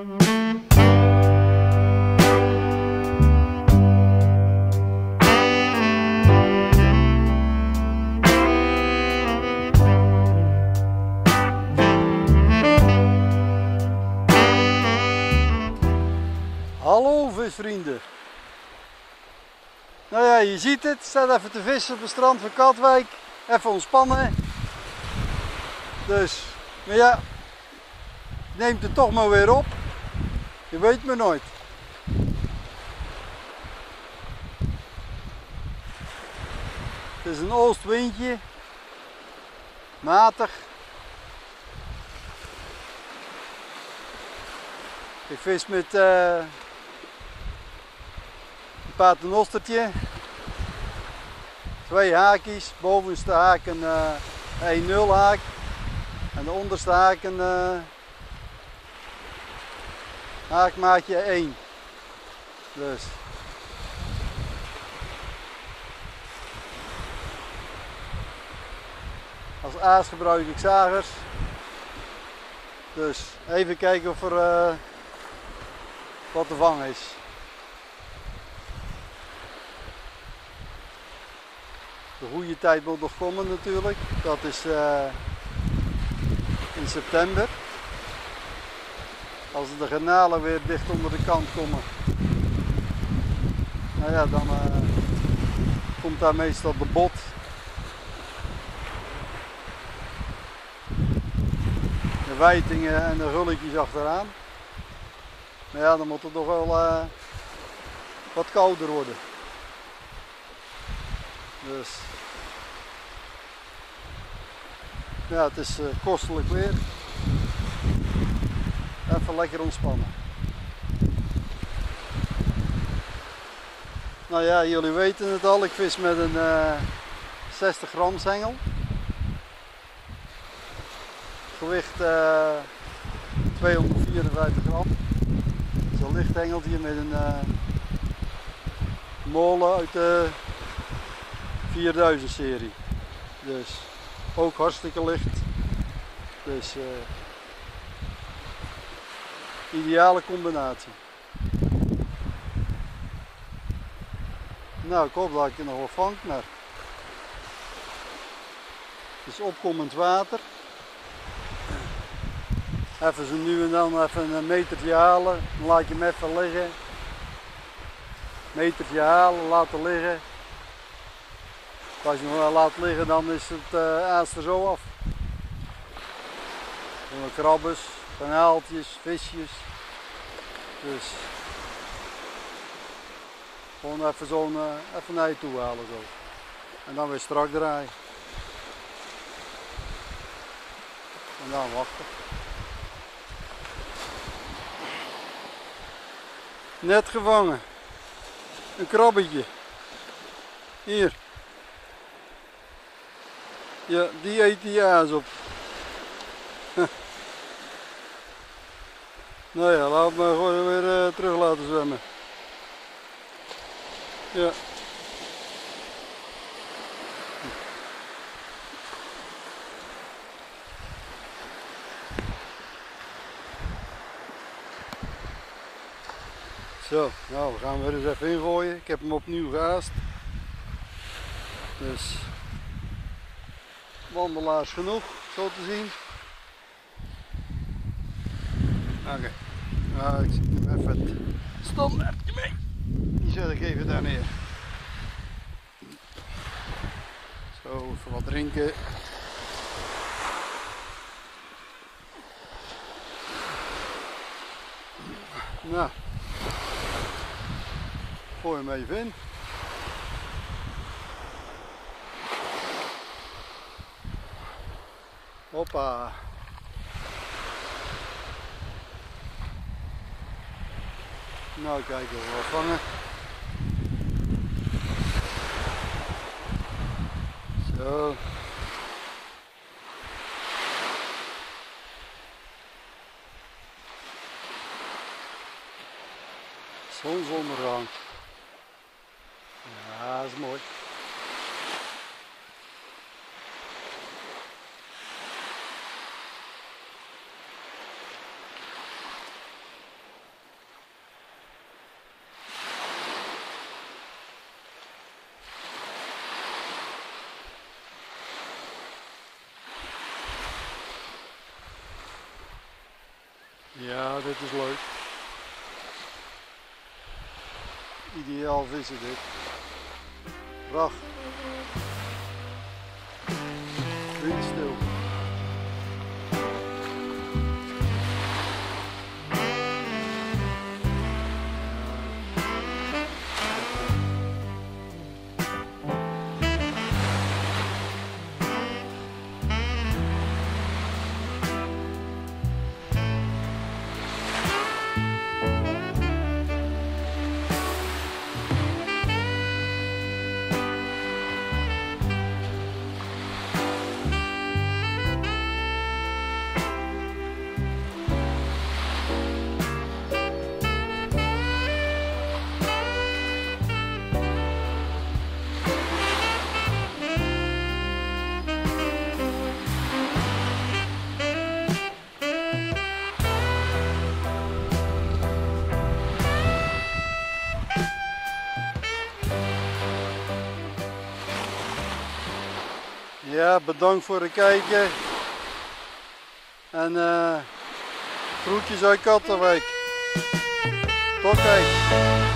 Hallo visvrienden. Nou ja, je ziet het, staat even te vissen op het strand van Katwijk. Even ontspannen. Dus, maar ja, neemt het toch maar weer op. Je weet maar nooit. Het is een oostwindje. Matig. Ik vis met een paternostertje. 2 haakjes. Bovenste haak een 1-0 haak. En de onderste haak een haakmaatje 1. Dus. Als aas gebruik ik zagers. Dus even kijken of er wat te vangen is. De goede tijd moet nog komen natuurlijk. Dat is in september. Als de garnalen weer dicht onder de kant komen. Nou ja, dan komt daar meestal de bot. De wijtingen en de rulletjes achteraan. Maar ja, dan moet het toch wel wat kouder worden. Dus ja, het is kostelijk weer. Even lekker ontspannen. Nou ja, jullie weten het al, ik vis met een 60 gram zengel. Gewicht 254 gram. Zo'n licht hengeltje met een molen uit de 4000 serie. Dus ook hartstikke licht. Dus ideale combinatie. Nou, ik hoop dat ik er nog wat vang, maar het is opkomend water. Even zo nu en dan even een metertje halen, dan laat je hem even liggen. Metertje halen, laten liggen. Als je hem laat liggen, dan is het aas er zo af. Krabbers, kanaaltjes, visjes. Dus gewoon even zo'n even naar je toe halen zo. En dan weer strak draaien. En dan wachten. Net gevangen. Een krabbetje. Hier. Ja, die eet die aas op. Nou ja, laat me gewoon weer terug laten zwemmen. Ja. Zo, nou we gaan weer eens even ingooien. Ik heb hem opnieuw gehaast. Dus wandelaars genoeg, zo te zien. Oké, nou, ik zet hem even het standaardje mee. Die zet ik even daar neer. Zo, even wat drinken. Nou, gooi hem even in. Hoppa. Nou, kijken of we wat vangen. Zo. Zonsondergang. Ja, dat is mooi. Ja, dit is leuk. Ideaal vissen dit. Rag. Windstil. Ja, bedankt voor het kijken en groetjes uit Kattenwijk. Tot kijk.